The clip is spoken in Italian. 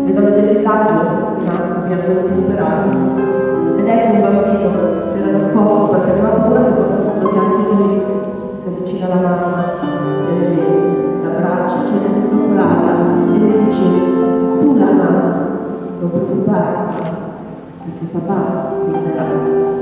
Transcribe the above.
le donne del villaggio rimaste piangendo disperate. Ed ecco un bambino si era nascosto perché aveva paura che portassero via anche lui. Si avvicina alla mamma, l'abbraccia, cerca di consolarla e le dice: tu la mamma, non preoccuparti, perché papà ti darà.